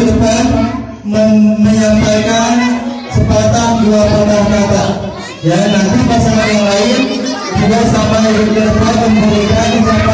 ke depan menyampaikan sepatah dua patah kata. Ya, nanti pasangan yang lain juga sampai ke depan memberikan ucapan